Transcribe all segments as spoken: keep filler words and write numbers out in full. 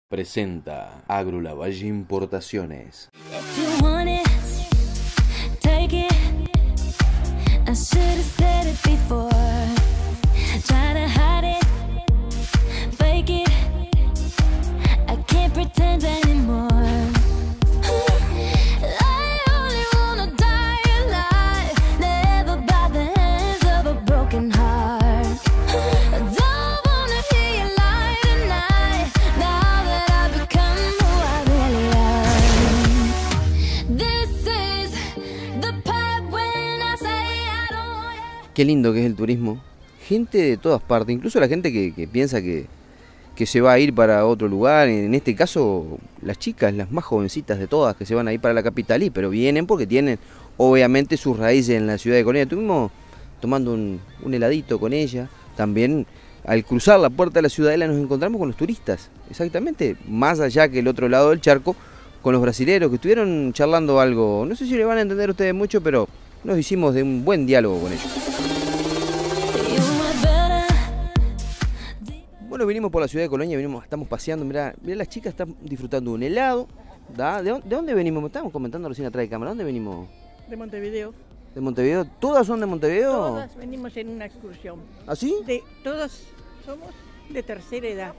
Presenta Agrolavalle Importaciones. Qué lindo que es el turismo. Gente de todas partes, incluso la gente que, que piensa que, que se va a ir para otro lugar. En este caso, las chicas, las más jovencitas de todas, que se van a ir para la capital, y pero vienen porque tienen, obviamente, sus raíces en la ciudad de Colonia. Estuvimos tomando un, un heladito con ella. También, al cruzar la puerta de la ciudadela, nos encontramos con los turistas. Exactamente, más allá que el otro lado del charco, con los brasileros que estuvieron charlando algo. No sé si le van a entender ustedes mucho, pero nos hicimos de un buen diálogo con ellos. Bueno, vinimos por la ciudad de Colonia, venimos, estamos paseando, mirá, mirá, las chicas están disfrutando de un helado. ¿Da? ¿De, dónde, ¿De dónde venimos? Estábamos comentando recién atrás de cámara, ¿dónde venimos? De Montevideo. ¿De Montevideo? ¿Todas son de Montevideo? Todas venimos en una excursión. ¿Ah, sí? De, todas somos de tercera edad.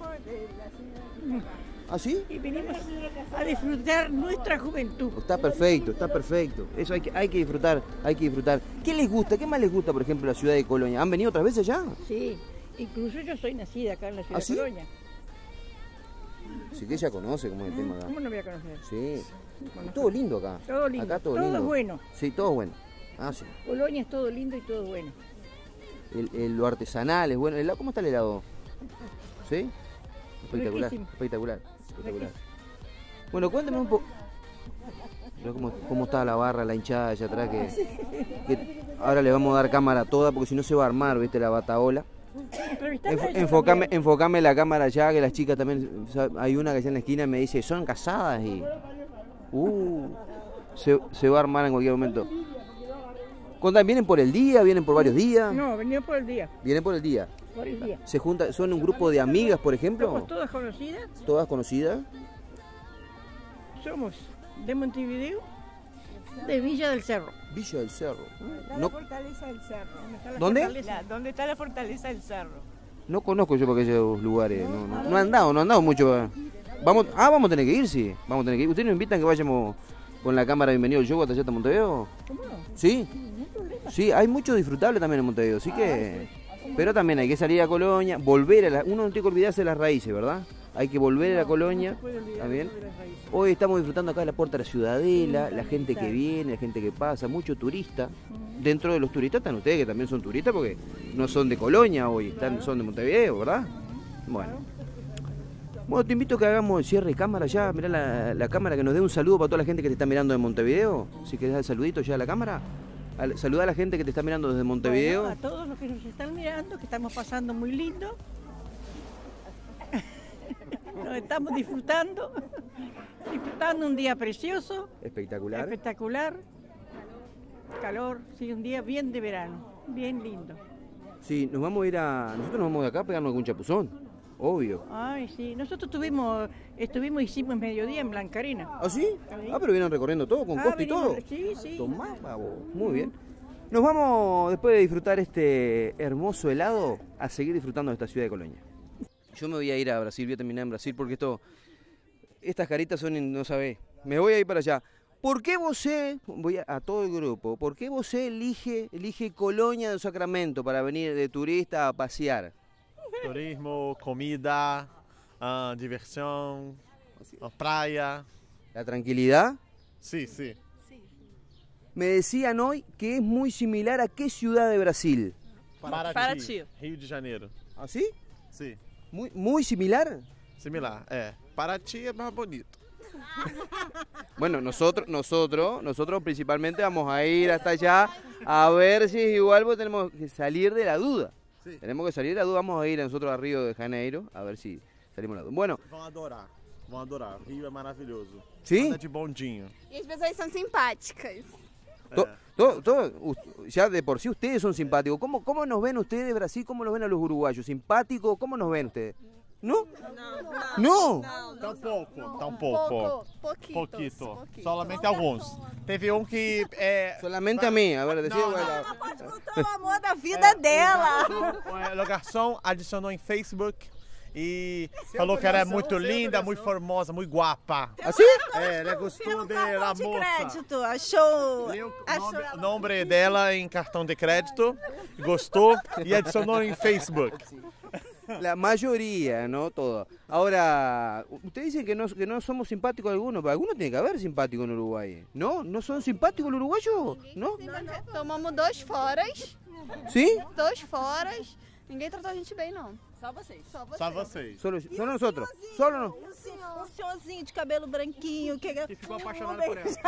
¿Ah, sí? Y venimos a disfrutar nuestra juventud. Está perfecto, está perfecto. Eso hay que, hay que disfrutar, hay que disfrutar. ¿Qué les gusta? ¿Qué más les gusta, por ejemplo, la ciudad de Colonia? ¿Han venido otras veces ya? Sí, incluso yo soy nacida acá en la ciudad ¿Ah, sí? de Colonia. Sí, que ella conoce cómo es el tema acá. ¿Cómo no voy a conocer? Sí. Todo lindo acá. Todo lindo. Acá todo, todo lindo. bueno. Sí, todo bueno. Ah, sí. Colonia es todo lindo y todo bueno. El, el, lo artesanal es bueno. El, ¿Cómo está el helado? ¿Sí? Espectacular, Riquísimo. espectacular, espectacular. Bueno, cuéntame un poco. Cómo, cómo está la barra, la hinchada allá atrás. Que, que ahora le vamos a dar cámara toda porque si no se va a armar, ¿viste? La bataola. Enfo, enfocame, enfocame la cámara allá, que las chicas también. Hay una que allá en la esquina me dice, son casadas y. Uh, se, se va a armar en cualquier momento. Contame, ¿vienen por el día? ¿Vienen por varios días? No, venimos por el día. ¿Vienen por el día? Por el día. ¿Se juntan? ¿Son un grupo de amigas, por ejemplo? Somos todas conocidas. ¿Todas conocidas? Somos de Montevideo, de Villa del Cerro. Villa del Cerro. Está No, la fortaleza del cerro. ¿Dónde está la ¿Dónde? fortaleza? La- ¿Dónde está la fortaleza del cerro? no conozco yo por aquellos lugares. No, no, no han dado, no han dado mucho. Vamos, ah, vamos a tener que ir, sí. Vamos a tener que ir. ¿Ustedes nos invitan que vayamos con la cámara Bienvenido al Show hasta allá hasta Montevideo? ¿Cómo no? ¿Sí? Sí, hay mucho disfrutable también en Montevideo, así que... Pero también hay que salir a Colonia, volver a la... Uno no tiene que olvidarse de las raíces, ¿verdad? Hay que volver a la Colonia, ¿está bien? Hoy estamos disfrutando acá de la puerta de la Ciudadela, la gente que viene, la gente que pasa, mucho turista. Dentro de los turistas están ustedes que también son turistas porque no son de Colonia hoy, están, son de Montevideo, ¿verdad? Bueno. Bueno, te invito a que hagamos el cierre de cámara ya, mirá la, la cámara, que nos dé un saludo para toda la gente que te está mirando de Montevideo. Si querés dar el saludito ya a la cámara. Al, saludar a la gente que te está mirando desde Montevideo. Bueno, a todos los que nos están mirando, que estamos pasando muy lindo. Nos estamos disfrutando, disfrutando un día precioso, Espectacular. espectacular, calor, sí, un día bien de verano, bien lindo. Sí, nos vamos a ir a... Nosotros nos vamos de acá a pegarnos algún chapuzón, obvio. Ay, sí, nosotros tuvimos, estuvimos, hicimos mediodía en Blanca Arena. ¿Ah, sí? Ah, pero vienen recorriendo todo, con Ah, costa y venimos- todo. Sí, sí. Tomá, pavo. Muy bien. Nos vamos, después de disfrutar este hermoso helado, a seguir disfrutando de esta ciudad de Colonia. Yo me voy a ir a Brasil, voy a terminar en Brasil porque esto... Estas caritas son, no sabés, me voy a ir para allá. ¿Por qué vos, voy a, a todo el grupo, por qué vos elige, elige Colonia de Sacramento para venir de turista a pasear? Turismo, comida, ah, diversión, ah, praia. ¿La tranquilidad? Sí, sí. Me decían hoy que es muy similar a qué ciudad de Brasil. Paraty, Paraty. Rio de Janeiro. ¿Ah, sí? Sí, Muy, muy similar. similar. É, Paraty é mais bonito. Bueno, nosotros, nosotros, nosotros principalmente vamos a ir hasta allá a ver si es igual, porque tenemos que salir de la duda. Sí. Tenemos que salir de la duda, vamos a ir nosotros a Río de Janeiro a ver si salimos de la duda. Bueno, Vão adorar, vão adorar. Rio é maravilhoso. ¿sí? Anda de bondinho. E as pessoas são simpáticas. To- todo, todo, u- ya de por sí ustedes son simpáticos. ¿Cómo, ¿Cómo nos ven ustedes, Brasil? ¿Cómo nos ven a los uruguayos? ¿Simpáticos? ¿Cómo nos ven ustedes? ¿No? No. Tão pouco, tão pouco. Pouquitos. Pouquito. pouquitos. Solamente alguns. Teve um que é. Solamente a mí. A ver, decía. Não, bueno, Pode contar o amor da vida dela. O garçom adicionou em Facebook e falou que era muito linda, muito formosa, muito guapa. ¿Así? É, ele gostou dela, de moça. crédito, achou. Leu o achou nome, ela- o nome dela em cartão de crédito, gostou e adicionou em Facebook. La mayoría, no todo. Ahora, ustedes dicen que no, que no somos simpáticos algunos, pero algunos tiene que haber simpáticos en Uruguay. ¿No? ¿No son simpáticos los uruguayos? ¿No? Tomamos dois foras. ¿Sí? Dois foras. Ninguém tratou a gente bem, não. Só vocês. Só você. Só vocês. Solo, solo nosotros. Solo no. Um, senhor, um senhorzinho de cabelo branquinho que, Que ficou apaixonado por ela.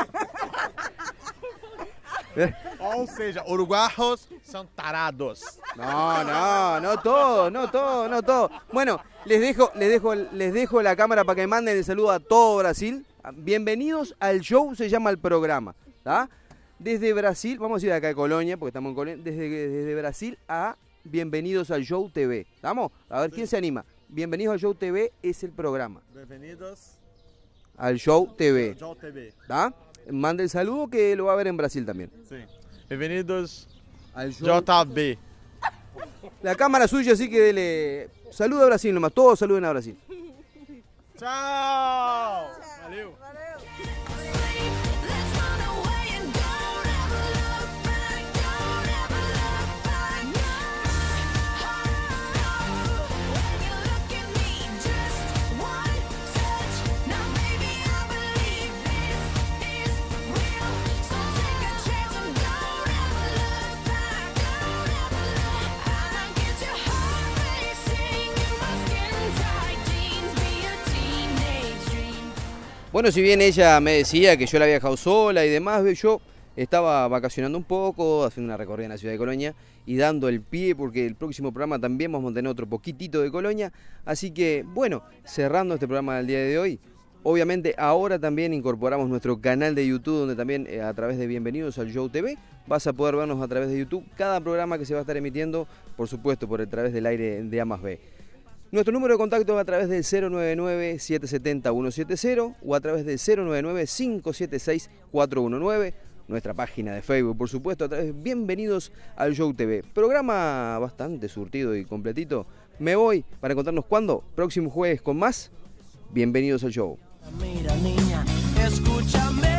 Ou seja, uruguaios são tarados. No, no, no todo, no todo, no todo. Bueno, les dejo, les dejo, les dejo la cámara para que manden el saludo a todo Brasil. Bienvenidos al show, se llama el programa, ¿tá? Desde Brasil, vamos a ir acá a Colonia, porque estamos en Colonia, desde, desde Brasil a Bienvenidos al Show T V. ¿Vamos? A ver quién se anima. Bienvenidos al Show T V es el programa. Bem-vindos Al Show T V. ao T V. ¿Tá? Mande el saludo que lo va a ver en Brasil también. Sim. Bem-vindos Al show. J B. La cámara suya, así que dele. Saluda a Brasil nomás, todos saluden a Brasil. Tchau! Valeu! Let's run away and don't ever look back, don't ever look back. Oh, when you look at me, just one touch. Now baby, I believe this is real. So take a chance and don't ever look back, don't ever look. I get your heart racing in my skin tight jeans, be a teenage dream. Bueno, si bien ella me decía que yo la había dejado sola y demás, yo estaba vacacionando un poco, haciendo una recorrida en la ciudad de Colonia y dando el pie porque el próximo programa también vamos a tener otro poquitito de Colonia. Así que, bueno, cerrando este programa del día de hoy, obviamente ahora también incorporamos nuestro canal de YouTube, donde también eh, a través de Bienvenidos al Show T V vas a poder vernos a través de YouTube cada programa que se va a estar emitiendo, por supuesto, por a través del aire de A más B. Nuestro número de contacto es a través del cero nueve nueve, siete siete cero, uno siete cero o a través del cero nueve nueve, cinco siete seis, cuatro uno nueve. Nuestra página de Facebook, por supuesto, a través de Bienvenidos al Show T V. Programa bastante surtido y completito. Me voy para encontrarnos cuando, próximo jueves con más. Bienvenidos al show. Mira niña, escúchame.